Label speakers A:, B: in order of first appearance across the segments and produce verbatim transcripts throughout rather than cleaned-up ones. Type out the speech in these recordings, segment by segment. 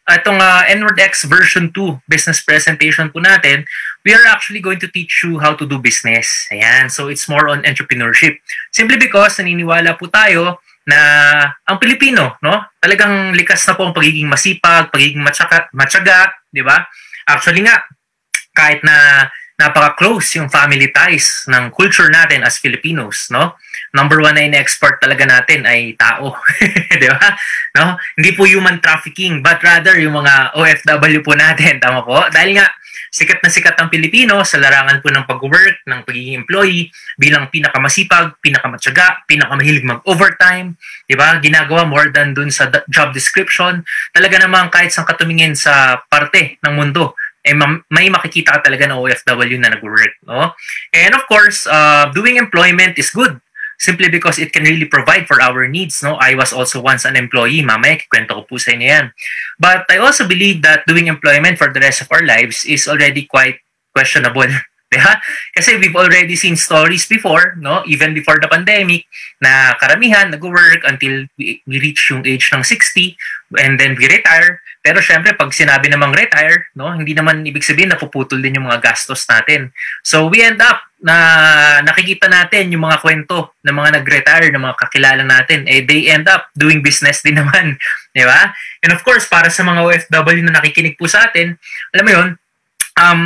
A: itong uh, NWorldX version two business presentation po natin, we are actually going to teach you how to do business. Ayan, so it's more on entrepreneurship. Simply because naniniwala po tayo na ang Pilipino, no, talagang likas na po ang pagiging masipag, pagiging matyaga, matyaga, di ba? Actually nga, kahit na napaka-close yung family ties ng culture natin as Filipinos, no? Number one na in-export talaga natin ay tao, di ba? No? Hindi po human trafficking, but rather yung mga O F W po natin, tama po? Dahil nga, sikat na sikat ang Pilipino sa larangan po ng pag-work, ng pagiging employee, bilang pinakamasipag, pinakamatyaga, pinakamahilig mag-overtime, di ba? Ginagawa more than dun sa job description. Talaga namang kahit saan katumingin sa parte ng mundo, eh, may makikita ka talaga na O F W na nag-work, no? And of course, uh, doing employment is good simply because it can really provide for our needs, no? I was also once an employee, mamaya kikwento ko po sa inyo yan. But I also believe that doing employment for the rest of our lives is already quite questionable. Diba? Kasi we've already seen stories before, no? Even before the pandemic, na karamihan nag-work until we, we reach yung age ng sixty and then we retire. Pero syempre, pag sinabi namang retire, no, hindi naman ibig sabihin na puputol din yung mga gastos natin. So we end up na nakikita natin yung mga kwento ng mga nag-retire, ng mga kakilala natin, eh they end up doing business din naman. Di ba? And of course, para sa mga O F W na nakikinig po sa atin, alam mo yun, um,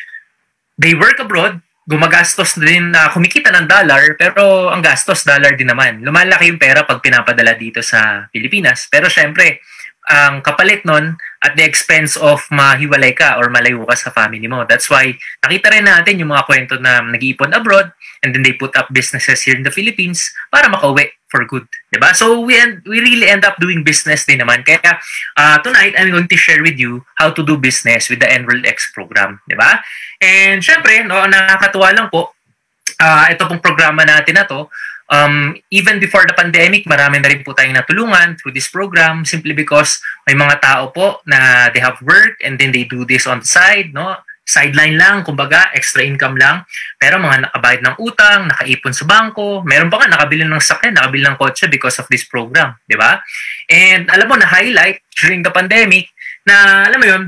A: they work abroad, gumagastos din na uh, kumikita ng dollar, pero ang gastos dollar din naman. Lumalaki yung pera pag pinapadala dito sa Pilipinas. Pero syempre, ang kapalit nun at the expense of mahiwalay ka or malayo ka sa family mo. That's why nakita rin natin yung mga kwento na nag-iipon abroad and then they put up businesses here in the Philippines para makauwi for good. Diba? So we end, we really end up doing business din naman. Kaya uh, tonight, I'm going to share with you how to do business with the NWorldX program. Diba? And syempre, no, nakakatuwa lang po, uh, ito pong programa natin na to, Um, even before the pandemic, marami na rin po tayong natulungan through this program simply because may mga tao po na they have work and then they do this on the side, no? Sideline lang, kumbaga, extra income lang. Pero mga nakabayad ng utang, nakaipon sa bangko, meron pa nga nakabili ng sakyan, nakabili ng kotse because of this program, di ba? And alam mo, na-highlight during the pandemic na, alam mo yun,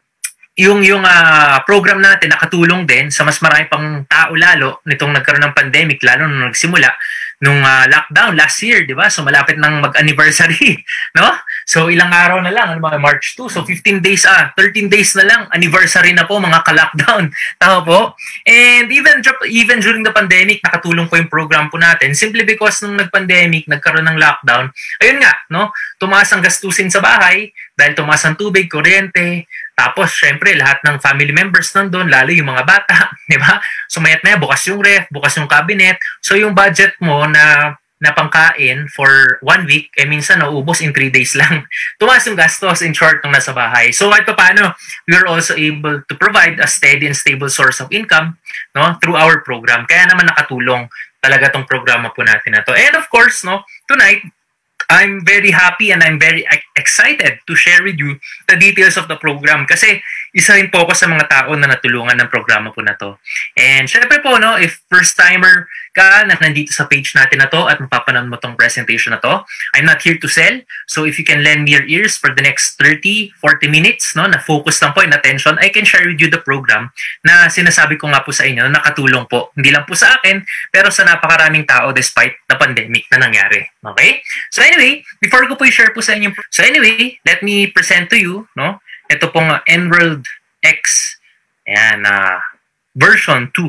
A: yung yung uh, program natin nakatulong din sa mas marami pang tao lalo nitong nagkaroon ng pandemic, lalo nung nagsimula nung uh, lockdown last year, di ba? So malapit nang mag-anniversary, no? So ilang araw na lang, ano mga March two, so fifteen days, ah, thirteen days na lang, anniversary na po mga ka-lockdown. Tama po? And even even during the pandemic, nakatulong po yung program po natin simply because nung nag-pandemic, nagkaroon ng lockdown, ayun nga, no? Tumaas ang gastusin sa bahay dahil tumaas ang tubig, kuryente. Tapos, syempre, lahat ng family members nandun, lalo yung mga bata, di ba? So, mayat na bukas yung ref, bukas yung cabinet. So, yung budget mo na, na pangkain for one week, eh, minsan nauubos in three days lang. Tumaas yung gastos in short nung nasa bahay. So, kahit paano, we are also able to provide a steady and stable source of income, no, through our program. Kaya naman nakatulong talaga tong programa po natin na to. And of course, no, tonight, I'm very happy and I'm very excited to share with you the details of the program kasi isa rin po ako sa mga tao na natulungan ng programa po na to. And syempre po, no, if first-timer ka na nandito sa page natin na to at mapapanood mo tong presentation na to, I'm not here to sell. So if you can lend me your ears for the next thirty, forty minutes, no, na focus lang po in attention, I can share with you the program na sinasabi ko nga po sa inyo na nakatulong po. Hindi lang po sa akin, pero sa napakaraming tao despite the pandemic na nangyari. Okay? So anyway, before ko po i-share po sa inyo, so anyway, let me present to you, no, ito pong uh, NWorldX, ayan, uh, version two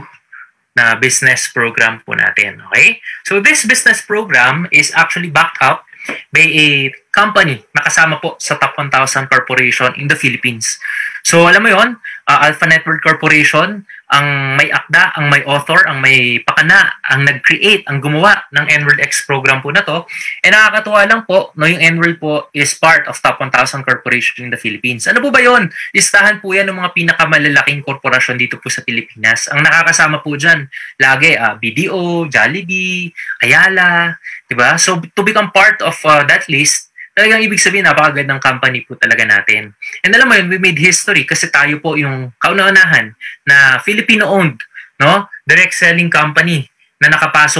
A: na business program po natin. Okay? So this business program is actually backed up by a company na kasama po sa top one thousand corporation in the Philippines. So alam mo yon, uh, Alpha Network Corporation, ang may akda, ang may author, ang may pakana, ang nag-create, ang gumawa ng NWorldX program po na to. And nakakatuwa lang po, no, yung NWorld po is part of top one thousand corporation in the Philippines. Ano po ba yun? Listahan po yan ng mga pinakamalalaking korporasyon dito po sa Pilipinas. Ang nakakasama po dyan, lagi, uh, B D O, Jollibee, Ayala, diba? So to become part of uh, that list, talagang ibig sabihin, napakagad ng company po talaga natin. And alam mo yun, we made history kasi tayo po yung kauna-unahan na Filipino-owned, no, direct selling company na nakapasok po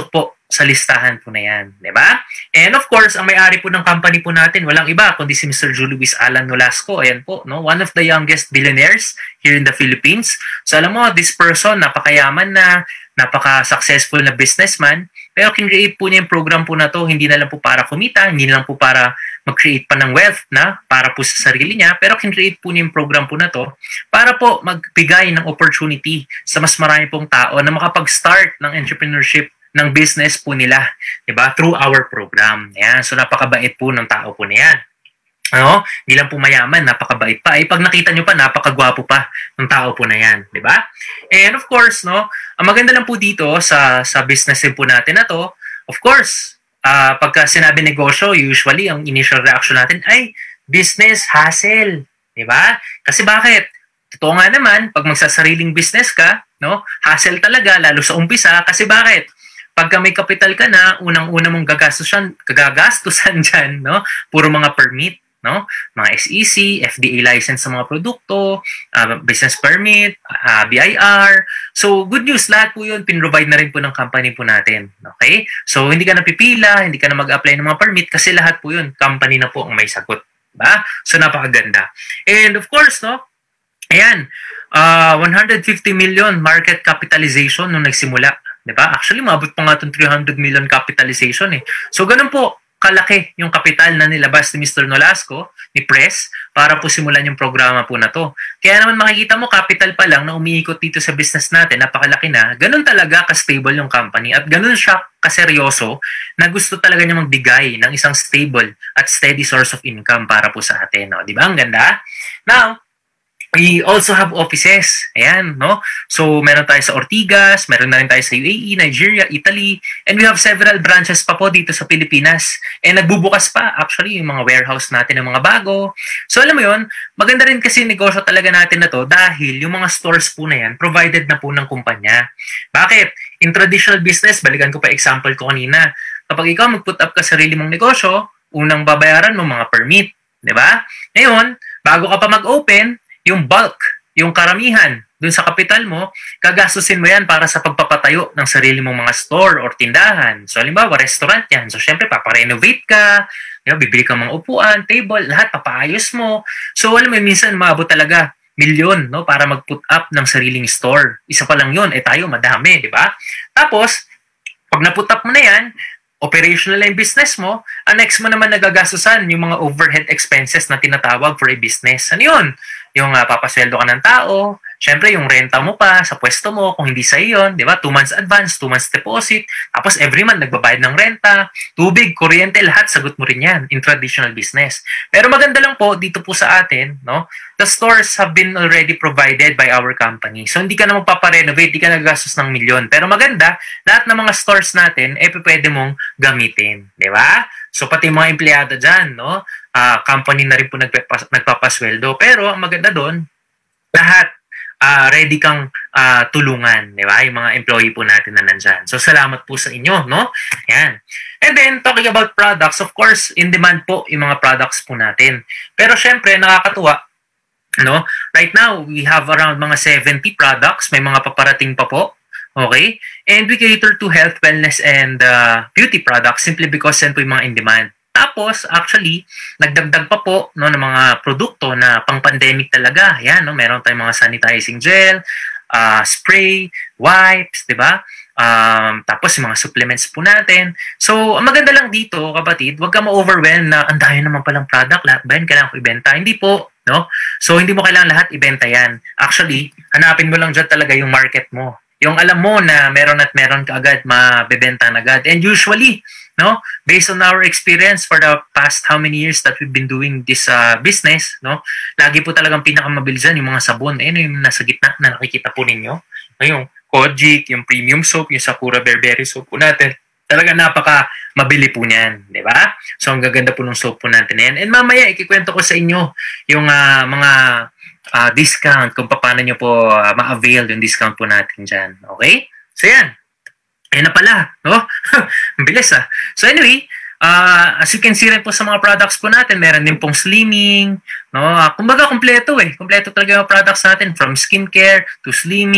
A: sa listahan po na yan, di ba? And of course, ang may-ari po ng company po natin, walang iba kundi si Mister Julie Luis Alan Nolasco. Ayan po, no? One of the youngest billionaires here in the Philippines. So alam mo, this person, napakayaman na, napaka-successful na businessman, pero kin-create po niya yung program po na to, hindi na lang po para kumita, hindi na lang po para mag-create pa ng wealth na para po sa sarili niya, pero kin-create po niya yung program po na to para po magbigay ng opportunity sa mas marami pong tao na makapag-start ng entrepreneurship ng business po nila, di ba? Through our program. Ayan. So, napakabait po ng tao po na yan. Ano? Hindi lang po mayaman, napakabait pa. Ay, pag nakita nyo pa, napakagwapo pa ng tao po na yan, di ba? And of course, no, ang maganda lang po dito sa sa business din po natin na to, of course, uh, pagka sinabi negosyo, usually, ang initial reaction natin ay business hassle, di ba? Kasi bakit? Totoo nga naman, pag magsasariling business ka, no, hassle talaga, lalo sa umpisa, kasi bakit? Pagka may capital ka na, unang-una mong gagastusan, gagastusan dyan, no? Puro mga permit, no? Mga S E C, F D A license sa mga produkto, uh, business permit, uh, B I R. So, good news, lahat po yun, pinrovide na rin po ng company po natin. Okay? So, hindi ka na pipila, hindi ka na mag-apply ng mga permit kasi lahat po yun, company na po ang may sagot. Diba? So, napakaganda. And of course, no? Ayan, uh, one hundred fifty million market capitalization nung nagsimula. Diba? Actually, maabot pa nga itong three hundred million capitalization eh. So, ganun po kalaki yung kapital na nilabas ni Mister Nolasco, ni Press, para po simulan yung programa po na to. Kaya naman makikita mo, capital pa lang na umiikot dito sa business natin, napakalaki na, ganun talaga ka-stable yung company at ganun siya kaseryoso na gusto talaga niya magbigay ng isang stable at steady source of income para po sa atin. No? Diba? Ang ganda? Now, we also have offices. Ayan, no? So, meron tayo sa Ortigas, meron na rin tayo sa U A E, Nigeria, Italy, and we have several branches pa po dito sa Pilipinas. And nagbubukas pa, actually, yung mga warehouse natin ng mga bago. So, alam mo yun, maganda rin kasi negosyo talaga natin na to dahil yung mga stores po na yan, provided na po ng kumpanya. Bakit? In traditional business, balikan ko pa example ko kanina, kapag ikaw mag-put up ka sarili mong negosyo, unang babayaran mo mga permit. Diba? Ngayon, bago ka pa mag-open, yung bulk, yung karamihan dun sa kapital mo, gagastusin mo yan para sa pagpapatayo ng sarili mong mga store or tindahan. So, halimbawa, restaurant yan. So, syempre, paparenovate ka, you know, bibili ka mga upuan, table, lahat, papaayos mo. So, alam mo, minsan, maabot talaga milyon, no, para mag-put up ng sariling store. Isa pa lang yun, eh tayo, madami, di ba? Tapos, pag na-put up mo na yan, operational na yung business mo, ang next mo naman nagagastusan yung mga overhead expenses na tinatawag for a business. Ano yun? Yung uh, papasweldo ka ng tao, syempre yung renta mo pa sa pwesto mo, kung hindi sa'yo yun, di ba? Two months advance, two months deposit, tapos every month nagbabayad ng renta, tubig, kuryente, lahat, sagot mo rin yan in traditional business. Pero maganda lang po, dito po sa atin, no? The stores have been already provided by our company. So, hindi ka na magpaparenovate, hindi ka nagastos ng milyon. Pero maganda, lahat ng mga stores natin, eh, pwede mong gamitin. Di ba? So, pati mga empleyado dyan, no? Uh, company na rin po nagpapas nagpapasweldo. Pero, ang maganda doon, lahat, uh, ready kang uh, tulungan. Di ba? Yung mga employee po natin na nandyan. So, salamat po sa inyo, no? Yan. And then, talking about products, of course, in demand po yung mga products po natin. Pero, syempre, nakakatuwa, no? Right now, we have around mga seventy products. May mga paparating pa po. Okay? And we cater to health, wellness, and uh, beauty products simply because yan po yung mga in demand. Tapos, actually, nagdagdag pa po no, ng mga produkto na pang-pandemic talaga. Yan, no? Meron tayong mga sanitizing gel, uh, spray, wipes, di ba? Um, tapos, yung mga supplements po natin. So, ang maganda lang dito, kapatid, huwag ka ma-overwhelm na ang dami naman palang product, lahat ba yan kailangan ko ibenta? Hindi po. No? So, hindi mo kailangan lahat ibenta yan. Actually, hanapin mo lang dyan talaga yung market mo. Yung alam mo na meron at meron ka agad, mabebenta na agad. And usually, no, based on our experience for the past how many years that we've been doing this uh, business, no, lagi po talagang pinakamabilisan yung mga sabon. Ayun yung nasa gitna na nakikita po ninyo. Yung Kojic, yung premium soap, yung Sakura Berberry soap po natin. Talaga napaka mabili po niyan, di ba? So, ang gaganda po ng soap po natin yan. And mamaya, ikikwento ko sa inyo yung uh, mga uh, discount, kung paano nyo po uh, ma-avail yung discount po natin dyan. Okay? So, yan. Ayan na pala, no? Ang bilis, ah. So, anyway, uh, as you can see rin po sa mga products po natin, meron din pong slimming, no? Uh, kumbaga, kompleto eh. Kompleto talaga yung products natin from skincare to slimming,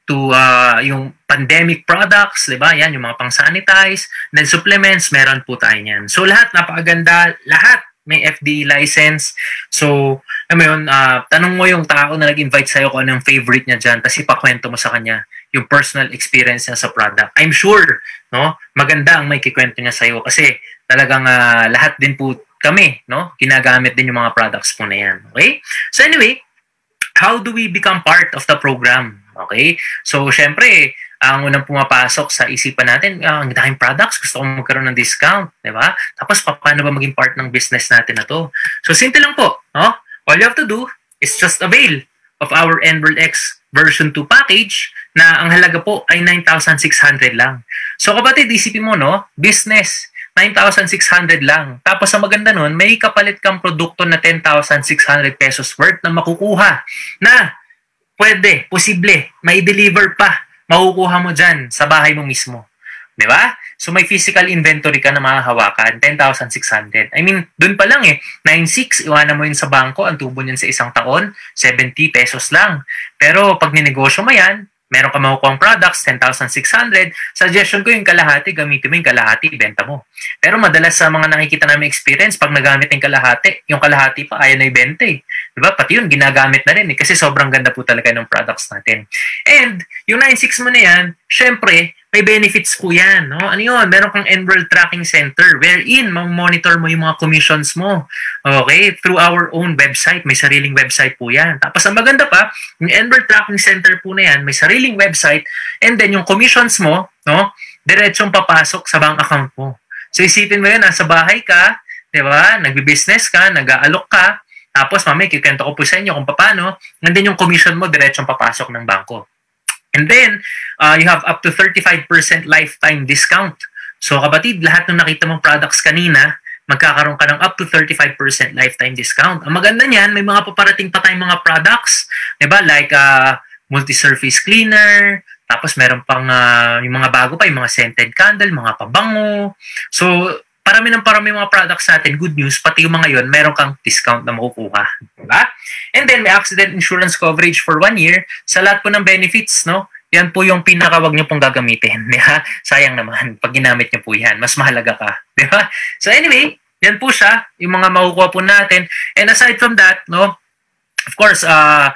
A: to uh, yung pandemic products, di ba? Yan, yung mga pang-sanitize. Then supplements, meron po tayo yan. So lahat, napakaganda. Lahat may F D A license. So, alam mo yun, uh, tanong mo yung tao na nag-invite sa'yo kung ano yung favorite niya dyan, tapos ipakwento mo sa kanya yung personal experience niya sa product. I'm sure, no, maganda ang may kikwento niya sa'yo kasi talagang uh, lahat din po kami, no, ginagamit din yung mga products po na yan. Okay? So anyway, how do we become part of the program? Okay? So, syempre, ang unang pumapasok sa isipan natin, ah, ang daming products, gusto kong magkaroon ng discount, di ba? Tapos, paano ba maging part ng business natin na to? So, simple lang po, no? All you have to do is just avail of our Enroll X version two package na ang halaga po ay nine thousand six hundred lang. So, kapatid, isipin mo, no? Business, nine thousand six hundred lang. Tapos, ang maganda nun, may kapalit kang produkto na ten thousand six hundred pesos worth na makukuha na pwede, posible, may deliver pa. Makukuha mo dyan sa bahay mo mismo. Di ba? So, may physical inventory ka na mahahawakan, ten thousand six hundred. I mean, dun pa lang eh, nine thousand six hundred, iwanan mo yun sa bangko, ang tubo niyan sa isang taon, seventy pesos lang. Pero, pag ninegosyo mo yan, meron ka makukuha products, ten thousand six hundred. Suggestion ko yung kalahati, gamitin mo yung kalahati, benta mo. Pero madalas sa mga nakikita namin experience, pag nagamit yung kalahati, yung kalahati pa, ayaw na ibenta eh. Diba? Pati yun, ginagamit na rin eh. Kasi sobrang ganda po talaga ng products natin. And, yung nine thousand six hundred mo na yan, syempre, may benefits po yan. No? Ano yun? Meron kang Enroll Tracking Center wherein monitor mo yung mga commissions mo. Okay? Through our own website. May sariling website po yan. Tapos ang maganda pa, yung Enroll Tracking Center po na yan, may sariling website, and then yung commissions mo, no, diretsong papasok sa bank account mo. So isipin mo yun, nasa bahay ka, di ba? Nagbi-business ka, nag-aalok ka, tapos mamay, kikwento ko po sa inyo kung paano, and then yung commission mo diretsong papasok ng bangko. And then, uh, you have up to thirty-five percent lifetime discount. So, kapatid, lahat ng nakita mong products kanina, magkakaroon ka ng up to thirty-five percent lifetime discount. Ang maganda niyan, may mga paparating pa tayong mga products, diba? Like uh, multi-surface cleaner, tapos meron pang uh, yung mga bago pa, yung mga scented candle, mga pabango. So, parami ng parami mga products natin, good news, pati yung mga yon, meron kang discount na makukuha. Diba? And then, may accident insurance coverage for one year. Sa lahat po ng benefits, no? Yan po yung pinakawag nyo pong gagamitin. Diba? Sayang naman, pag ginamit nyo po yan, mas mahalaga ka. Diba? So anyway, yan po siya, yung mga makukuha po natin. And aside from that, no, of course, uh,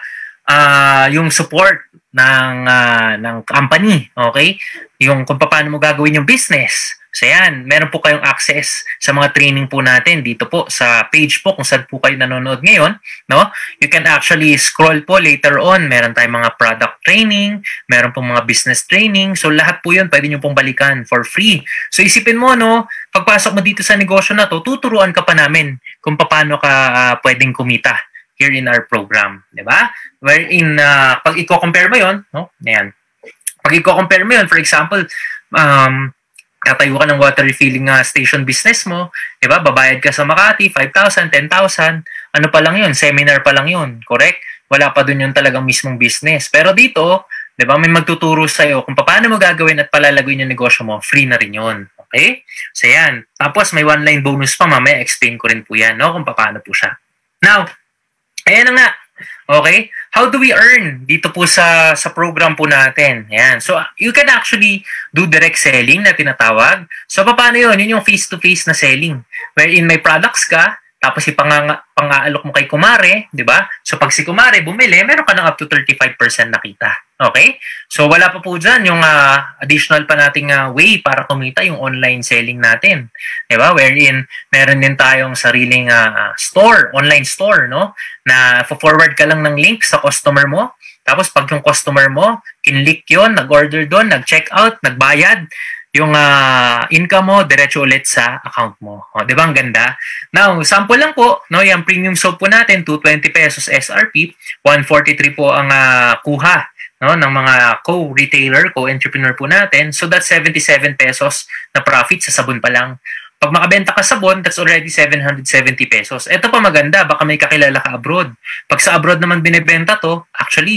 A: uh, yung support ng, uh, ng company, okay? Yung kung paano mo gagawin yung business. So yan, meron po kayong access sa mga training po natin dito po sa page po kung saan po kayo nanonood ngayon, no? You can actually scroll po later on, meron tayong mga product training, meron po mga business training, so lahat po yun pwede nyo pong balikan for free. So isipin mo, no, pagpasok mo dito sa negosyo na to, tuturuan ka pa namin kung paano ka uh, pwedeng kumita here in our program, di ba? Wherein, uh, pag i-compare mo yun, no? Ayan. Pag i-compare mo yun, for example, um, tatayo ka ng water refilling uh, station business mo, di ba? Babayad ka sa Makati, five thousand, ten thousand, ano pa lang yun? Seminar pa lang yun, correct? Wala pa dun yung talagang mismong business. Pero dito, di ba, may magtuturo sa'yo kung paano mo gagawin at palalaguin yung negosyo mo, free na rin yun. Okay? So yan. Tapos may one-line bonus pa, mamaya explain ko rin po yan, no? Kung paano po siya. Now, ayan na nga. Okay? How do we earn dito po sa sa program po natin? Ayan. So, you can actually do direct selling na tinatawag. So, paano yun? Yun yung face-to-face na selling. Wherein may products ka, tapos ipang-aalok mo kay kumare, di ba? So, pag si kumare bumili, meron ka ng up to thirty-five percent nakita. Okay? So, wala pa po dyan yung uh, additional pa nating uh, way para kumita yung online selling natin. Di ba? Wherein, meron din tayong sariling uh, store, online store, no? Na forward ka lang ng link sa customer mo. Tapos, pag yung customer mo, kinlik yun, nag-order doon, nag-check out, nagbayad, yung uh, income mo, diretso ulit sa account mo. O, di ba? Ang ganda. Now, sample lang po, no? Yung premium soap po natin, two hundred twenty pesos S R P, one forty-three po ang uh, kuha, no? Ng mga co-retailer, co-entrepreneur po natin. So, that's seventy-seven pesos na profit sa sabon pa lang. Pag makabenta ka sabon, that's already seven hundred seventy pesos. Ito pa maganda, baka may kakilala ka abroad. Pag sa abroad naman binibenta to, actually,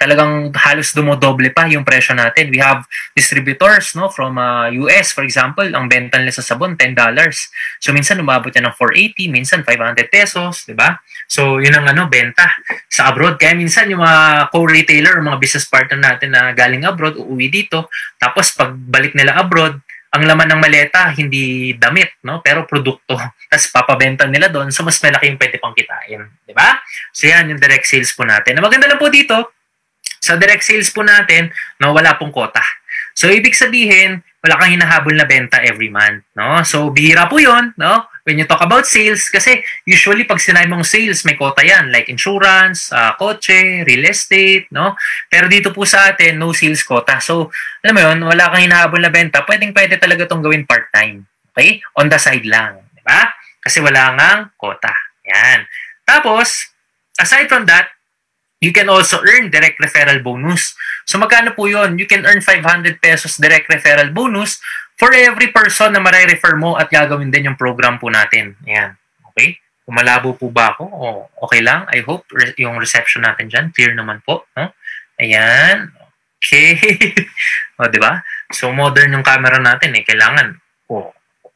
A: talagang halos dumodoble pa yung presyo natin. We have distributors, no, from uh, U S, for example, ang benta nila sa sabon, ten dollars. So, minsan umabot yan ng four eighty, minsan five hundred pesos, di ba? So, yun ang ano, benta sa abroad. Kaya minsan yung mga co-retailer o mga business partner natin na galing abroad, uuwi dito, tapos pagbalik nila abroad, ang laman ng maleta, hindi damit, no? Pero produkto. Tapos papabenta nila doon, so mas malaki yung pwede pang kitain. Di ba? So yan, yung direct sales po natin. Ang maganda lang po dito, sa direct sales po natin, no, wala pong quota. So ibig sabihin, wala kang hinahabol na benta every month, no? So bihira po yun, no? When you talk about sales, kasi usually pag sinabi mong sales, may quota yan, like insurance, uh, kotse, real estate, no? Pero dito po sa atin, no sales quota. So, alam mo yun, wala kang hinahabol na benta, pwedeng-pwede talaga itong gawin part-time. Okay? On the side lang. Di ba? Kasi wala ngang quota. Yan. Tapos, aside from that, you can also earn direct referral bonus. So, magkano po yun? You can earn five hundred pesos direct referral bonus for every person na mare-refer mo at gagawin din yung program po natin. Ayan. Okay? Kung malabo po ba ako, o okay lang. I hope re- yung reception natin dyan, clear naman po. No? Ayan. Okay. O, diba? So, modern yung camera natin eh. Kailangan. Oh.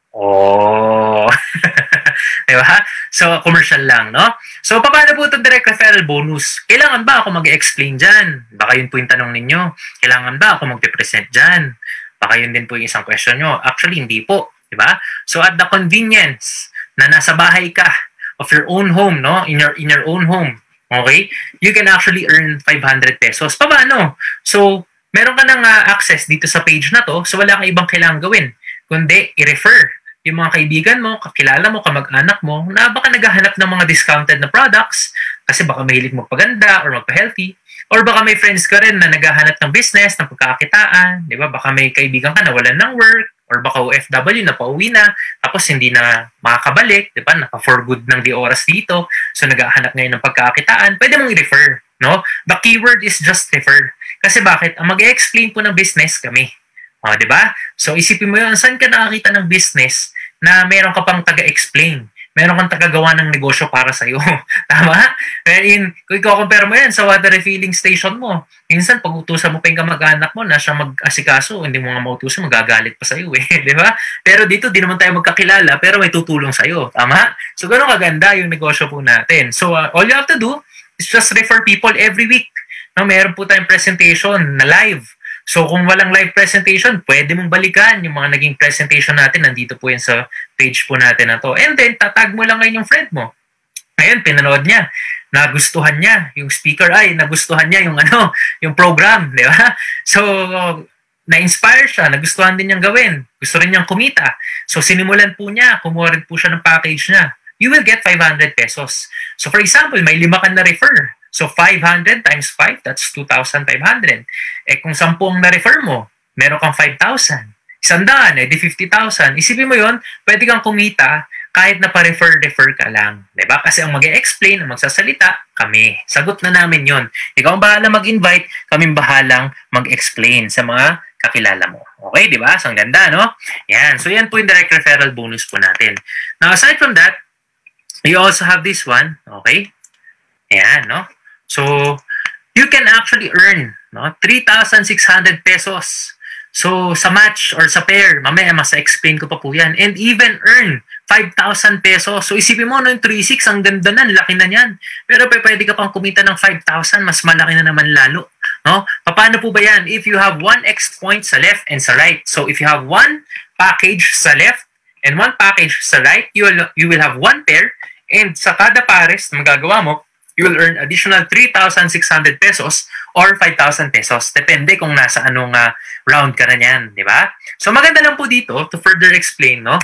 A: Oh. Diba? So, commercial lang, no? So, paano po itong direct referral bonus? Kailangan ba ako mag-explain dyan? Baka yun po yung tanong ninyo. Kailangan ba ako mag-present dyan? Baka yun din po yung isang question nyo. Actually, hindi po. Diba? So, at the convenience na nasa bahay ka of your own home, no? In your, in your own home, okay? You can actually earn five hundred pesos. Paano? So, meron ka ng uh, access dito sa page na to, so wala kang ibang kailangan gawin. Kundi, i-refer yung mga kaibigan mo, kakilala mo, kamag-anak mo, na baka naghahanap ng mga discounted na products, kasi baka mahilig magpaganda or magpa-healthy, or baka may friends ka rin na naghahanap ng business, ng pagkakakitaan, di ba? Baka may kaibigan ka na walan ng work, or baka O F W na pauwi na, tapos hindi na makakabalik, di ba? Naka-for good ng di oras dito, so naghahanap ngayon ng pagkakakitaan, pwede mong i-refer, no? The keyword is just refer. Kasi bakit? Ang mag-explain po ng business kami. O, di ba? So, isipin mo yun, saan ka nakakita ng business na meron ka pang taga-explain? Meron kang taga-gawa ng negosyo para sa'yo. Tama? Wherein, kung ikaw compare mo yan sa water refilling station mo, minsan, pag utusan mo pa yung kamag-anak mo na siya mag-asikaso, hindi mo nga mautusan, magagalit pa sa'yo eh. Di ba? Pero dito, di naman tayo magkakilala, pero may tutulong sa'yo. Tama? So, gano'ng kaganda yung negosyo po natin. So, uh, all you have to do is just refer people every week. No, meron po tayong presentation na live. So, kung walang live presentation, pwede mong balikan yung mga naging presentation natin. Nandito po yan sa page po natin na to. And then, tatag mo lang ngayon yung friend mo. Ngayon, pinanood niya. Nagustuhan niya yung speaker. Ay, nagustuhan niya yung ano, yung program. Di ba? So, na-inspire siya. Nagustuhan din niyang gawin. Gusto rin niyang kumita. So, sinimulan po niya. Kumuha rin po siya ng package niya. You will get five hundred pesos. So, for example, may lima ka na refer. So, five hundred times five, that's two thousand five hundred. Eh, kung sampu ang na-refer mo, meron kang five thousand. Isang daan, eh, di fifty thousand. Isipin mo yon, pwede kang kumita kahit na pa-refer-refer ka lang. Diba? Kasi ang mag-e-explain, ang magsasalita, kami. Sagot na namin yon. Ikaw ang bahala mag-invite, kaming bahalang mag-explain sa mga kakilala mo. Okay, di ba? So, ang ganda, no? Yan. So, yan po yung direct referral bonus po natin. Now, aside from that, you also have this one. Okay? Ayan, no? So, you can actually earn no, three thousand six hundred pesos. So, sa match or sa pair, mamaya masa-explain ko pa po yan. And even earn five thousand pesos. So, isipin mo, no, yung three six, ang ganda na, laki na yan. Pero pwede ka pang kumita ng five thousand, mas malaki na naman lalo. No? Paano po ba yan? If you have one X point sa left and sa right. So, if you have one package sa left and one package sa right, you will, you will have one pair. And sa kada pares na magagawa mo, you will earn additional three thousand six hundred pesos or five thousand pesos. Depende kung nasa anong uh, round ka na yan, di ba? So, maganda lang po dito to further explain, no?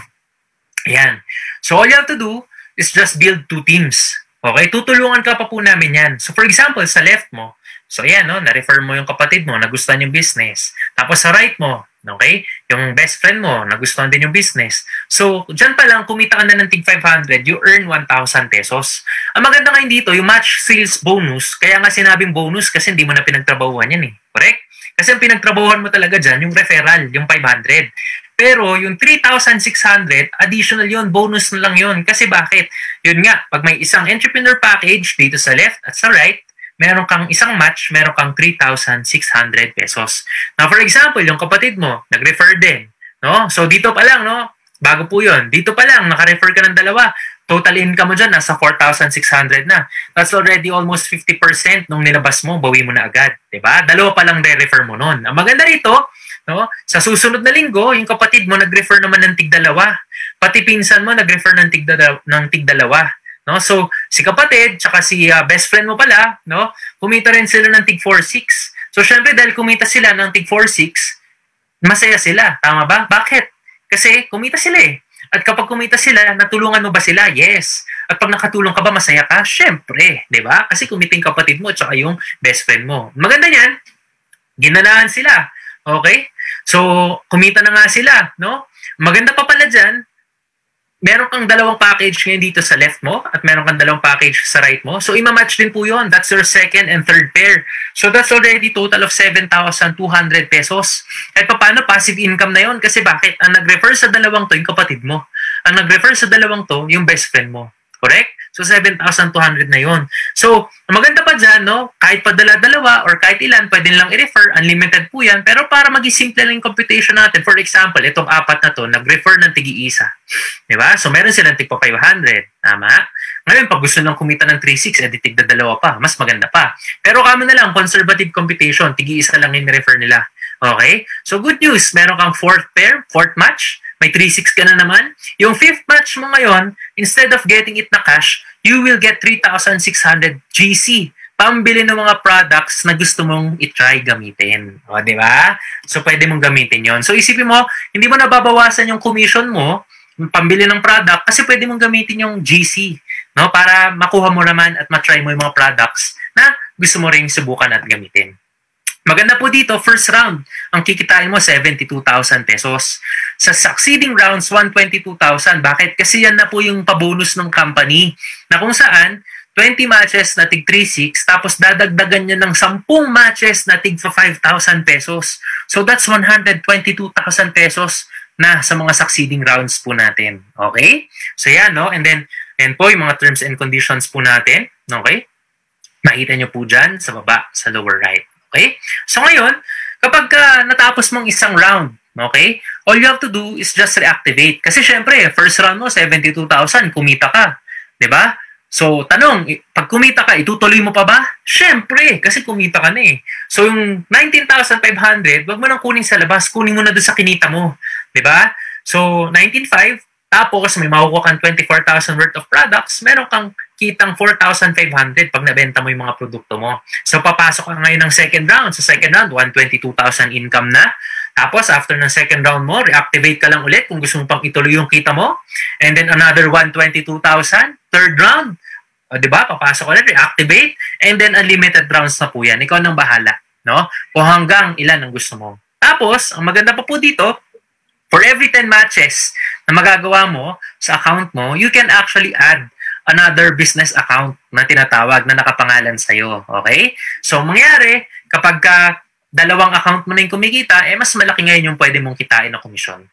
A: Ayan. So, all you have to do is just build two teams. Okay? Tutulungan ka pa po namin yan. So, for example, sa left mo, so, ayan, no? Na-refer mo yung kapatid mo, nagustuhan yung business. Tapos, sa right mo, okay? Yung best friend mo, nagustuhan din yung business. So, dyan pa lang, kumita ka na ng tig five hundred, you earn one thousand pesos. Ang maganda ngayon dito, yung match sales bonus, kaya nga sinabing bonus kasi hindi mo na pinagtrabahuan yan eh. Correct? Kasi ang pinagtrabahuan mo talaga dyan, yung referral, yung five hundred. Pero yung three thousand six hundred, additional yun, bonus na lang yun. Kasi bakit? Yun nga, pag may isang entrepreneur package dito sa left at sa right, meron kang isang match, meron kang three thousand six hundred pesos. Now, for example, yung kapatid mo, nag-refer din. No? So, dito pa lang, no? Bago po yun. Dito pa lang, naka-refer ka ng dalawa. Total income mo dyan, nasa four thousand six hundred na. That's already almost fifty percent nung nilabas mo, bawi mo na agad. Diba? Dalawa pa lang re-refer mo nun. Ang maganda rito, no? Sa susunod na linggo, yung kapatid mo nag-refer naman ng tig-dalawa. Pati pinsan mo nag-refer ng tig-dalawa. Ng tig-dalawa. No? So, si kapatid, tsaka si uh, best friend mo pala, no? Kumita rin sila ng tig four six. So, syempre, dahil kumita sila ng tig four six, masaya sila. Tama ba? Bakit? Kasi kumita sila eh. At kapag kumita sila, natulungan mo ba sila? Yes. At pag nakatulong ka ba, masaya ka? Syempre. Diba? Kasi kumita yung kapatid mo at saka yung best friend mo. Maganda yan. Ginalaan sila. Okay? So, kumita na nga sila. No? Maganda pa pala dyan, meron kang dalawang package ngayon dito sa left mo at meron kang dalawang package sa right mo. So, ima-match din po yun. That's your second and third pair. So, that's already total of seven thousand two hundred pesos. At paano passive income na yun? Kasi bakit? Ang nag-refer sa dalawang to, yung kapatid mo. Ang nag-refer sa dalawang to, yung best friend mo. Correct? So, seven thousand two hundred na yun. So, maganda pa dyan, no? Kahit padala-dalawa or kahit ilan, pwede lang i-refer. Unlimited po yan. Pero para maging simple lang yung computation natin. For example, itong apat na to, nag-refer ng tigi-isa. Diba? So, meron silang tig pa five hundred. Tama? Ngayon, pag gusto nang kumita ng three six, edi tig dalawa pa. Mas maganda pa. Pero kami na lang, conservative computation. Tigi-isa lang yung refer nila. Okay? So, good news. Meron kang fourth pair, fourth match. May three six ka na naman. Yung fifth match mo ngayon, instead of getting it na cash, you will get three thousand six hundred G C. Pambili ng mga products na gusto mong i-try gamitin. O, di ba? So, pwede mong gamitin yon. So, isipin mo, hindi mo nababawasan yung commission mo, yung pambili ng product, kasi pwede mong gamitin yung G C, no? Para makuha mo naman at matry mo yung mga products na gusto mo rin subukan at gamitin. Maganda po dito, first round, ang kikitain mo seventy-two thousand pesos. Sa succeeding rounds, one hundred twenty-two thousand. Bakit? Kasi yan na po yung pabonus ng company na kung saan twenty matches na tig three six, tapos dadagdagan niya ng ten matches na tig five thousand pesos. So that's one hundred twenty-two thousand pesos na sa mga succeeding rounds po natin. Okay? So yan, no? And then, and po yung mga terms and conditions po natin. Okay? Makita nyo po dyan sa baba, sa lower right. Okay? So ngayon, kapag uh, natapos mong isang round, okay, all you have to do is just reactivate. Kasi syempre, first round mo, seventy-two thousand, kumita ka. Diba? So, tanong, pag kumita ka, itutuloy mo pa ba? Syempre, kasi kumita ka na eh. So, yung nineteen thousand five hundred, wag mo nang kunin sa labas, kunin mo na doon sa kinita mo. Diba? So, nineteen thousand five hundred, tapos may makukuha kang twenty-four thousand worth of products, meron kang kitang four thousand five hundred pag nabenta mo yung mga produkto mo. So, papasok ka ngayon ng second round. Sa second round, one hundred twenty-two thousand income na. Tapos, after ng second round mo, reactivate ka lang ulit kung gusto mo pang ituloy yung kita mo. And then, another one hundred twenty-two thousand. Third round, o, diba? Papasok ulit, reactivate. And then, unlimited rounds na po yan. Ikaw nang bahala. No? Kung hanggang ilan ang gusto mo. Tapos, ang maganda pa po dito, for every ten matches na magagawa mo sa account mo, you can actually add another business account na tinatawag na nakapangalan sa'yo. Okay? So, mangyari, kapag ka dalawang account mo na yung kumikita, eh, mas malaki ngayon yung pwede mong kitain na komisyon.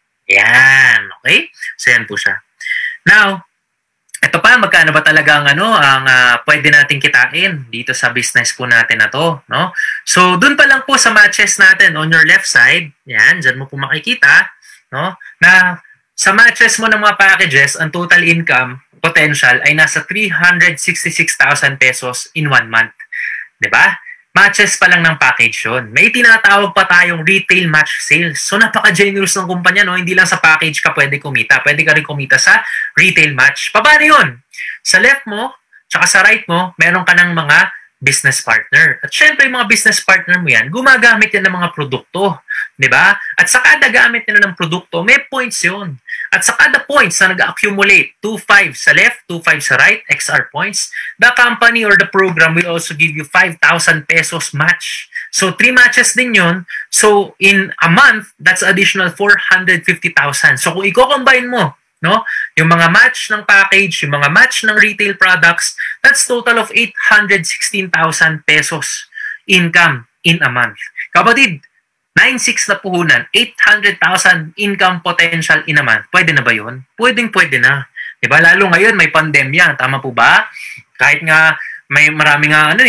A: Yan. Okay? So, yan po siya. Now, ito pa, magkano ba talaga ang, ano, ang uh, pwede natin kitain dito sa business po natin na to. No? So, dun pa lang po sa matches natin on your left side, yan, dyan mo po makikita, no, na sa matches mo ng mga packages, ang total income potential ay nasa three hundred sixty-six thousand pesos in one month. Diba? Matches pa lang ng package yun. May tinatawag pa tayong retail match sales. So, napaka-generous ng kumpanya, no? Hindi lang sa package ka pwede kumita. Pwede ka rin kumita sa retail match. Paano yun? Sa left mo, tsaka sa right mo, meron ka ng mga business partner. At syempre, yung mga business partner mo yan, gumagamit yan ng mga produkto. Diba? At sa kada gamit nila ng produkto, may points yun. At sa kada points na nag-accumulate, two five sa left, two five sa right, X R points, the company or the program will also give you five thousand pesos match. So, three matches din yun. So, in a month, that's additional four hundred fifty thousand. So, kung i-combine mo, no, yung mga match ng package, yung mga match ng retail products, that's total of eight hundred sixteen thousand pesos income in a month. Kapatid, nine six na puhunan, eight hundred thousand income potential in a month. Pwede na ba yun? Pwedeng pwede na. Diba? Lalo ngayon may pandemya. Tama po ba? Kahit nga may marami nga ano eh,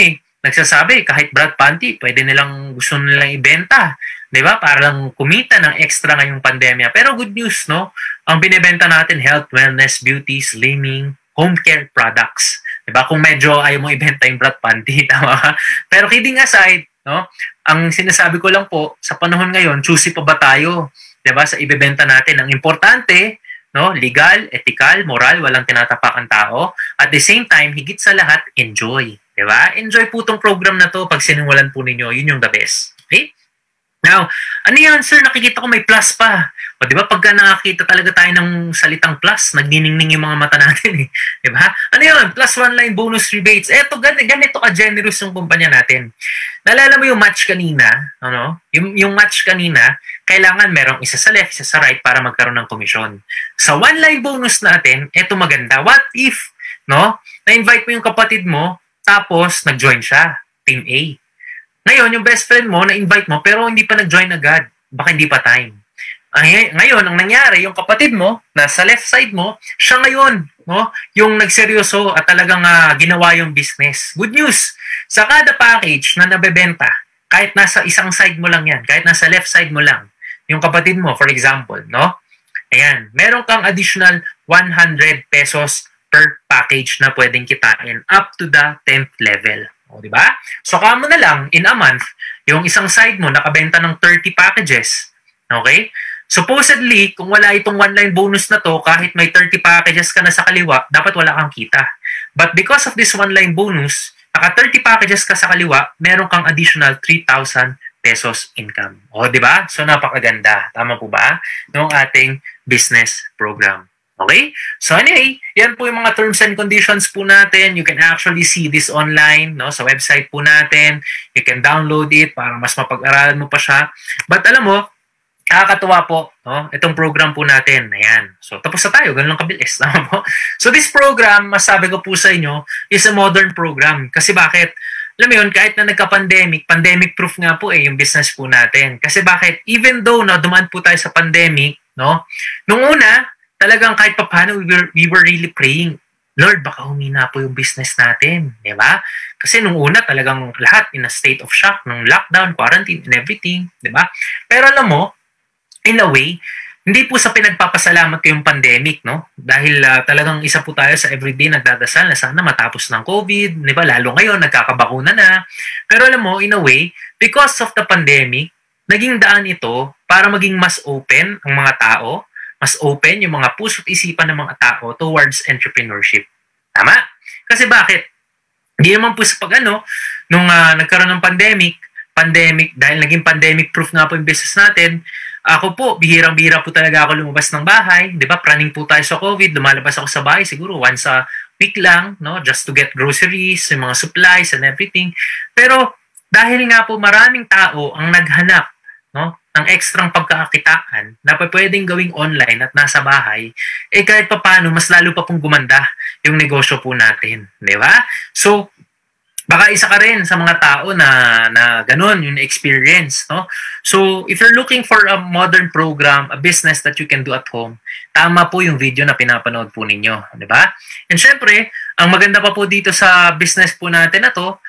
A: nagsasabi kahit Brad Panty, pwede nilang gusto nilang ibenta. 'Di ba? Para lang kumita ng extra ngayong pandemya. Pero good news, no? Ang binebenta natin, health, wellness, beauty, slimming, home care products. 'Di ba? Kung medyo ayaw mo ibenta yung Brad Panty, tama ba? Pero kidding aside, no? Ang sinasabi ko lang po, sa panahon ngayon, choosy pa ba tayo? 'Di ba? Sa ibebenta natin. Ang importante, no? Legal, ethical, moral, walang tinatapakang tao. At the same time, higit sa lahat, enjoy. 'Di ba? Enjoy po tong program na to pag sinimulan po ninyo. Yun yung the best. Okay? Now, ano yan, sir? Nakikita ko may plus pa. O, di ba, pagka nakakita talaga tayo ng salitang plus, nagniningning yung mga mata natin, eh. Di ba? Ano yun? Plus one-line bonus rebates. Eto, ganito, ganito ka-generous yung kumpanya natin. Naalala mo yung match kanina? Ano? Yung, yung match kanina, kailangan merong isa sa left, isa sa right para magkaroon ng komisyon. Sa one-line bonus natin, eto maganda. What if, no? Na-invite mo yung kapatid mo, tapos nag-join siya, Team A. Ngayon, yung best friend mo, na-invite mo, pero hindi pa nag-join agad. Baka hindi pa time. Ay, ngayon, ang nangyari, yung kapatid mo, nasa left side mo, siya ngayon, no? Yung nagseryoso at talagang uh, ginawa yung business. Good news! Sa kada package na nabebenta, kahit nasa isang side mo lang yan, kahit nasa left side mo lang, yung kapatid mo, for example, no? Ayan, meron kang additional one hundred pesos per package na pwedeng kitain up to the tenth level. O, di ba? So, kamo na lang, in a month, yung isang side mo, nakabenta ng thirty packages. Okay? Supposedly, kung wala itong one-line bonus na to, kahit may thirty packages ka na sa kaliwa, dapat wala kang kita. But because of this one-line bonus, naka thirty packages ka sa kaliwa, meron kang additional three thousand pesos income. O, di ba? So, napakaganda. Tama po ba? Noong ating business program. Okay? So anyway, yan po yung mga terms and conditions po natin. You can actually see this online, no, sa website po natin. You can download it para mas mapag-aralan mo pa siya. But alam mo, nakakatuwa po, no, itong program po natin. Ayan. So tapos na tayo, ganun lang kabilis. Tama po? So this program, masabi ko po sa inyo, is a modern program. Kasi bakit? Alam mo yun, kahit na nagka-pandemic, pandemic-proof nga po eh, yung business po natin. Kasi bakit? Even though na dumaan po tayo sa pandemic, no, nung una, talagang kahit pa paano, we were, we were really praying, Lord, baka humina po yung business natin. Di ba? Kasi nung una, talagang lahat in a state of shock, ng lockdown, quarantine, and everything. Di ba? Pero alam mo, in a way, hindi po sa pinagpapasalamat ko yung pandemic, no? Dahil uh, talagang isa po tayo sa everyday nagdadasal na sana matapos ng COVID. Di ba? Lalo ngayon, nagkakabakuna na. Pero alam mo, in a way, because of the pandemic, naging daan ito para maging mas open ang mga tao, mas open yung mga puso't isipan ng mga tao towards entrepreneurship. Tama? Kasi bakit? Hindi naman po sa pag ano, nung uh, nagkaroon ng pandemic, pandemic, dahil naging pandemic-proof nga po yung business natin, ako po, bihirang-bihira po talaga ako lumabas ng bahay. Di ba? Praning po tayo sa COVID, lumalabas ako sa bahay siguro once a week lang, no? Just to get groceries, yung mga supplies and everything. Pero dahil nga po maraming tao ang naghanap, no, ng ekstrang pagkakakitaan na pwedeng gawing online at nasa bahay, eh kahit pa paano, mas lalo pa pong gumanda yung negosyo po natin. Di ba? So, baka isa ka rin sa mga tao na, na ganun, yung experience. No? So, if you're looking for a modern program, a business that you can do at home, tama po yung video na pinapanood po ninyo. Di ba? And syempre, ang maganda pa po dito sa business po natin na to,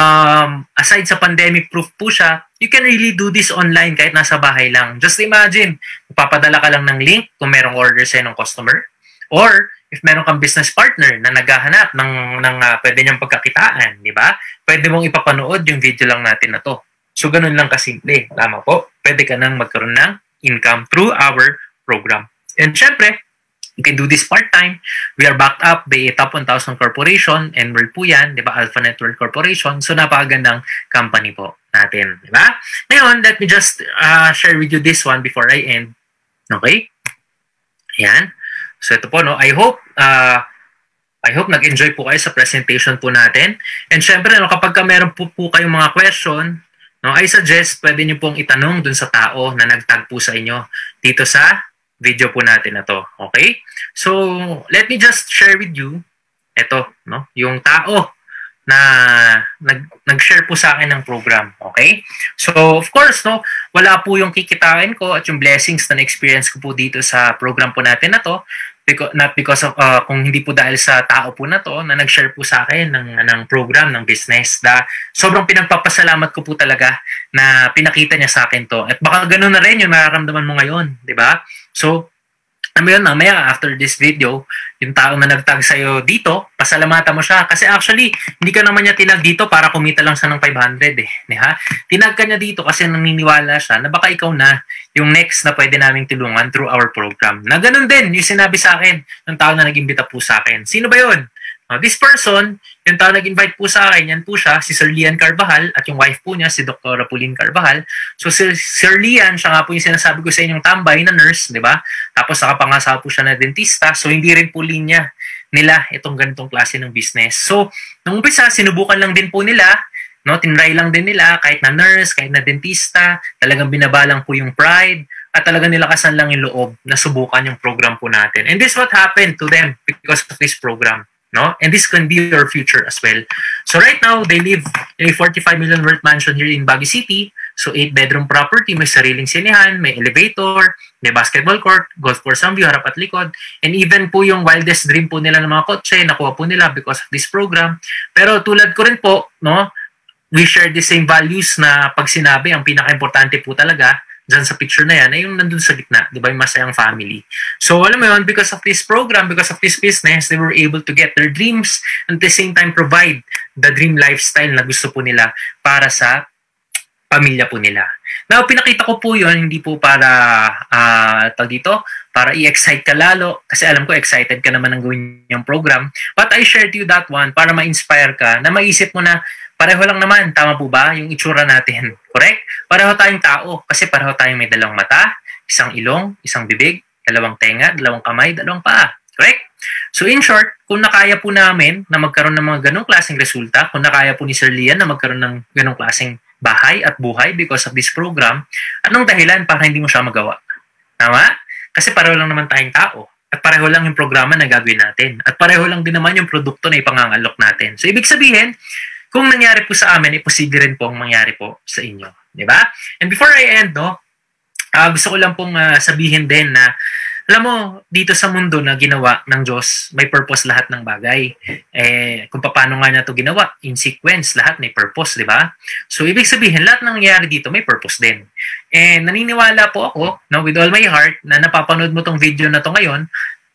A: Um, aside sa pandemic-proof po siya, you can really do this online kahit nasa bahay lang. Just imagine, papadala ka lang ng link kung merong order sa'yo ng customer, or if meron kang business partner na naghahanap ng, ng uh, pwede niyang pagkakitaan, di ba? Pwede mong ipapanood yung video lang natin na to. So, ganun lang kasimple. Tama po. Pwede ka nang magkaroon ng income through our program. And syempre, you can do this part-time. We are backed up by a top one thousand corporation, and we're po yan, di ba, Alpha Network Corporation. So, napakagandang company po natin, di ba? Ngayon, let me just uh, share with you this one before I end. Okay? Ayan. So, ito po, no? I hope, uh, I hope nag-enjoy po kayo sa presentation po natin. And syempre, no, kapag ka meron po po kayong mga question, no, I suggest pwede nyo pong itanong dun sa tao na nag-tag po sa inyo dito sa video po natin na to. Okay? So, let me just share with you ito, no? Yung tao na nag, nag-share po sa akin ng program. Okay? So, of course, no, wala po yung kikitain ko at yung blessings na na-experience ko po dito sa program po natin na to. because, not because of, uh, kung hindi po dahil sa tao po na to na nag-share po sa akin ng, ng program, ng business. Da, sobrang pinagpapasalamat ko po talaga na pinakita niya sa akin to. At baka ganun na rin yung nararamdaman mo ngayon, di ba? So, ano yun, mamaya after this video, yung tao na nagtag sa'yo dito, pasalamatan mo siya. Kasi actually, hindi ka naman niya tinag dito para kumita lang siya ng five hundred eh. Ha? Tinag ka niya dito kasi naniniwala siya na baka ikaw na yung next na pwede naming tulungan through our program. Na ganun din, yung sinabi sa akin ng tao na nag-imbita po sa akin. Sino ba yun? Uh, this person, yung tao nag-invite po sa akin, yan po siya, si Sir Lian Carvajal, at yung wife po niya, si Doctor Pauline Carvajal. So, si Sir Lian, siya nga po yung sinasabi ko sa inyong tambay na nurse, di ba? Tapos, nakapangasawa po siya na dentista. So, hindi rin po linya nila itong ganitong klase ng business. So, nung umpisa, sinubukan lang din po nila, no? Tinry lang din nila, kahit na nurse, kahit na dentista, talagang binabalang po yung pride, at talagang nilakasan lang yung loob na subukan yung program po natin. And this is what happened to them because of this program. No? And this can be your future as well. So right now, they live in a forty-five million worth mansion here in Baguio City. So eight bedroom property, may sariling sinehan, may elevator, may basketball court, golf course ang view, harap at likod. And even po yung wildest dream po nila ng mga kotse, nakuha po nila because of this program. Pero tulad ko rin po, no, we share the same values na pag sinabi, ang pinaka-importante po talaga, dyan sa picture na yan, ay yung nandun sa gitna, di ba, yung masayang family. So, alam mo yun, because of this program, because of this business, they were able to get their dreams and at the same time provide the dream lifestyle na gusto po nila para sa pamilya po nila. Now, pinakita ko po yun, hindi po para, uh, tag dito, para i-excite ka lalo, kasi alam ko excited ka naman ng gawin yung program. But I shared you that one para ma-inspire ka, na maisip mo na, pareho lang naman, tama po ba, yung itsura natin. Correct? Pareho tayong tao, kasi pareho tayong may dalawang mata, isang ilong, isang bibig, dalawang tenga, dalawang kamay, dalawang paa. Correct? So in short, kung nakaya po namin na magkaroon ng mga ganong klaseng resulta, kung nakaya po ni Sir Lian na magkaroon ng ganong klaseng bahay at buhay because of this program, anong dahilan para hindi mo siya magawa? Tama? Kasi pareho lang naman tayong tao. At pareho lang yung programa na gagawin natin. At pareho lang din naman yung produkto na ipangangalok natin. So ibig sabihin, kung nangyari po sa amin, eh, posible rin po ang mangyari po sa inyo. Diba? And before I end, no, uh, gusto ko lang pong uh, sabihin din na, alam mo, dito sa mundo na ginawa ng Diyos, may purpose lahat ng bagay. Eh, kung paano nga niya ito ginawa, in sequence, lahat may purpose, di ba? So, ibig sabihin, lahat ng nangyayari dito may purpose din. And naniniwala po ako, no, with all my heart, na napapanood mo tong video na to ngayon,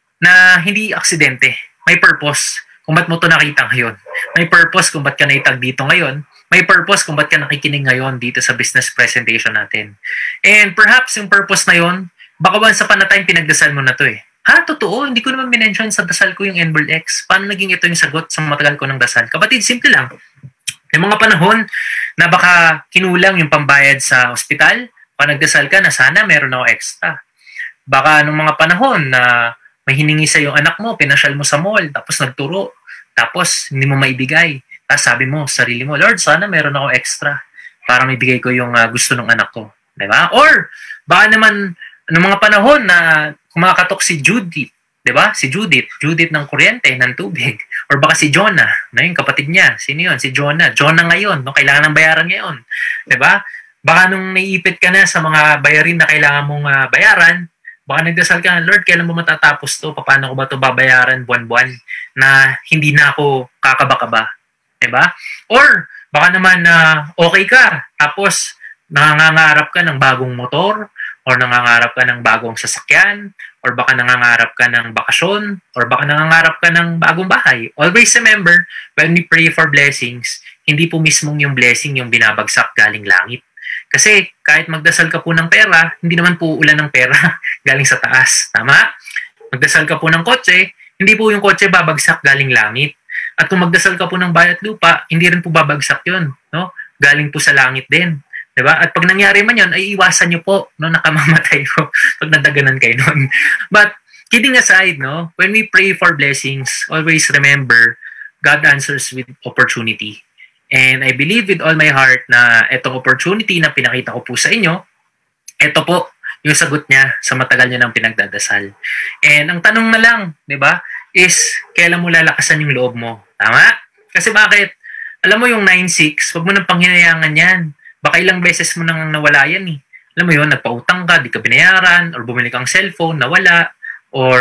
A: na hindi aksidente, may purpose kung ba't mo ito nakita ngayon. May purpose kung ba't ka naitag dito ngayon. May purpose kung ba't ka nakikinig ngayon dito sa business presentation natin. And perhaps yung purpose na yon, baka once upon a time pinagdasal mo na to eh. Ha, totoo, hindi ko naman minention sa dasal ko yung N B L X. Paano naging ito yung sagot sa matagal ko ng dasal? Kapatid, simple lang. Yung mga panahon na baka kinulang yung pambayad sa ospital, baka nagdasal ka na sana meron ako extra. Baka nung mga panahon na may hiningi sa yung anak mo, pinasyal mo sa mall, tapos nagturo, tapos hindi mo maibigay. Tapos sabi mo, sarili mo, Lord, sana meron ako extra para maibigay ko yung uh, gusto ng anak ko. Diba? Or, baka naman, noong mga panahon na kumakatok si Judith, diba? Si Judith, Judith ng kuryente, ng tubig. Or baka si Jonah, na yung kapatid niya. Sino yun? Si Jonah. Jonah ngayon, no? Kailangan ng bayaran ngayon. Diba? Baka nung naiipit ka na sa mga bayarin na kailangan mong uh, bayaran, baka nagdasal ka, Lord, kailan mo matatapos to? Paano ko ba to babayaran buwan-buwan na hindi na ako kakaba-kaba? Diba? Or, baka naman na uh, okay ka, tapos nangangarap ka ng bagong motor, or nangangarap ka ng bagong sasakyan, or baka nangangarap ka ng bakasyon, or baka nangangarap ka ng bagong bahay. Always remember, when we pray for blessings, hindi po mismong yung blessing yung binabagsak galing langit. Kasi kahit magdasal ka po ng pera, hindi naman po ulan ng pera galing sa taas. Tama? Magdasal ka po ng kotse, hindi po yung kotse babagsak galing langit. At kung magdasal ka po ng bayat lupa, hindi rin po babagsak yun. No? Galing po sa langit din. Diba? At pag nangyari man yun, ay iwasan nyo po, no, nakamamatay ko pag nadaganan kayo nun. But, kidding aside, no, when we pray for blessings, always remember, God answers with opportunity. And I believe with all my heart na itong opportunity na pinakita ko po sa inyo, ito po yung sagot niya sa matagal niya ng pinagdadasal. And ang tanong na lang, di ba, is kailan mo lalakasan yung loob mo? Tama? Kasi bakit? Alam mo yung nine six, wag mo nang panghinayangan yan. Baka ilang beses mo nang nawala yan eh. Alam mo yun, nagpautang ka, di ka binayaran, or bumili kang cellphone, nawala, or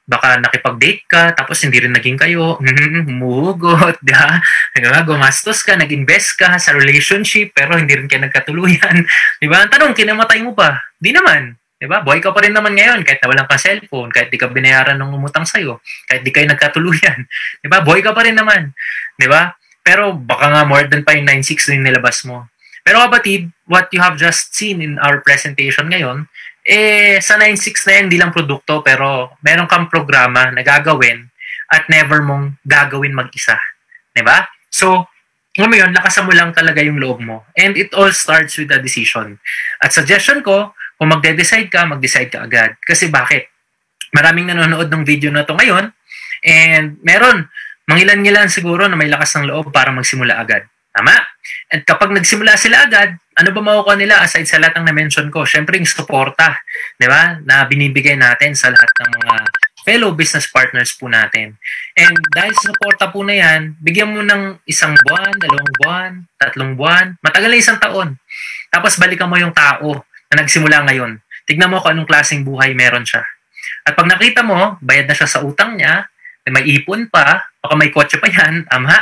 A: baka nakipag-date ka, tapos hindi rin naging kayo, humuhugot, di ba? Gumastos ka, nag-invest ka sa relationship, pero hindi rin kayo nagkatuluyan. Di ba? Ang tanong, kinamatay mo ba? Di naman. Di ba? Buhay ka pa rin naman ngayon, kahit na walang ka cellphone, kahit di ka binayaran ng umutang sa'yo, kahit di kayo nagkatuluyan. Di ba? Buhay ka pa rin naman. Di ba? Pero baka nga more than pa yung nine six na yung nilabas mo. Pero kapatid, what you have just seen in our presentation ngayon, eh, sa nine six na yan, hindi lang produkto, pero meron kang programa na gagawin at never mong gagawin mag-isa. Diba? So, alam mo yun, lakasan mo lang talaga yung loob mo. And it all starts with a decision. At suggestion ko, kung magde-decide ka, mag-decide ka agad. Kasi bakit? Maraming nanonood ng video na to ngayon, and meron, mangilan-ngilan siguro na may lakas ng loob para magsimula agad. Tama? At kapag nagsimula sila agad, ano ba makukuha nila aside sa lahat ng na-mention ko? Siyempre yung suporta, di ba? Na binibigay natin sa lahat ng mga fellow business partners po natin. And dahil sa suporta po na yan, bigyan mo ng isang buwan, dalawang buwan, tatlong buwan, matagal na isang taon. Tapos balikan mo yung tao na nagsimula ngayon. Tignan mo kung anong klaseng buhay meron siya. At pag nakita mo, bayad na siya sa utang niya, may ipon pa, baka may kotse pa yan, tama?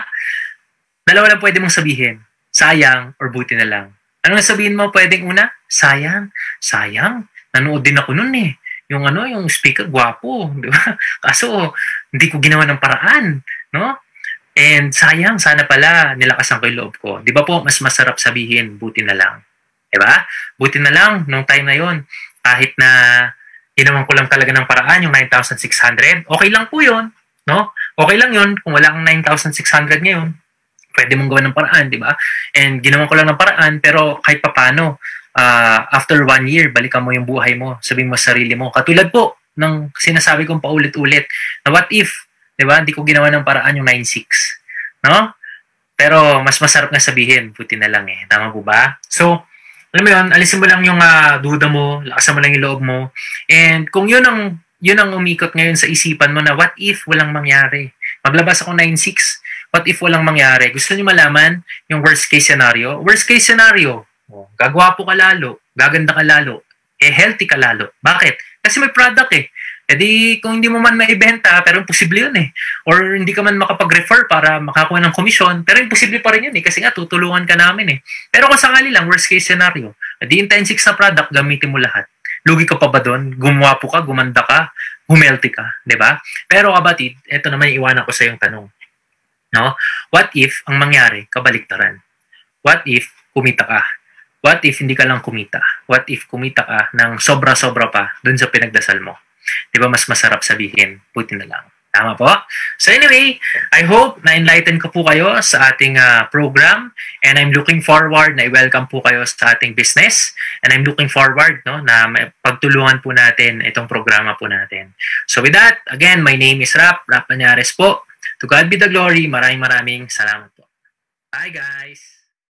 A: Dalawa lang pwede mong sabihin, sayang or buti na lang. Ano nga sabihin mo pwedeng una? Sayang, sayang. Nanood din ako nun eh. Yung ano, yung speaker, gwapo, di ba? Kaso, hindi ko ginawa ng paraan, no? And sayang, sana pala nilakasan ko yung loob ko. Di ba po, mas masarap sabihin, buti na lang. Di ba? Buti na lang, nung time na yon, kahit na ginawan ko lang talaga ng paraan, yung nine thousand six hundred, okay lang po yun, no? Okay lang yun, kung wala kang nine thousand six hundred ngayon, pwede mong gawin ng paraan, di ba? And ginawan ko lang ng paraan, pero kahit papano, uh, after one year, balikan mo yung buhay mo, sabihin mo sa sarili mo. Katulad po ng sinasabi kong paulit-ulit, na what if, di ba, hindi ko ginawa ng paraan yung nine six, no? Pero mas masarap na sabihin, buti na lang eh. Tama po ba? So, alam mo yun, alisin mo lang yung uh, duda mo, lakasan mo lang yung loob mo. And kung yun ang, yun ang umikot ngayon sa isipan mo na what if walang mangyari? Maglabas ako nine six, what if walang mangyari? Gusto niyo malaman yung worst case scenario? Worst case scenario, oh, gagwapo ka lalo, gaganda ka lalo, eh healthy ka lalo. Bakit? Kasi may product eh. E di, kung hindi mo man maibenta, pero imposible yun eh. Or hindi ka man makapag-refer para makakuha ng komisyon, pero imposible pa rin yun eh. Kasi nga, tutulungan ka namin eh. Pero kung sakali lang, worst case scenario, e di yung ten six na product, gamitin mo lahat. Lugi ka pa ba doon? Gumwapo ka, gumanda ka, humelty ka, di ba? Pero kabatid, eto naman iwanan ko sa yung tanong. No? What if ang mangyari, kabaliktaran? What if kumita ka? What if hindi ka lang kumita? What if kumita ka ng sobra-sobra pa dun sa pinagdasal mo? Di ba mas masarap sabihin, buti na lang. Tama po? So anyway, I hope na-enlighten ko po kayo sa ating uh, program, and I'm looking forward na i-welcome po kayo sa ating business, and I'm looking forward no, na pagtulungan po natin itong programa po natin. So with that, again, my name is Rap, Rap Manyares po. To God be the glory. Maraming maraming salamat po. Bye guys!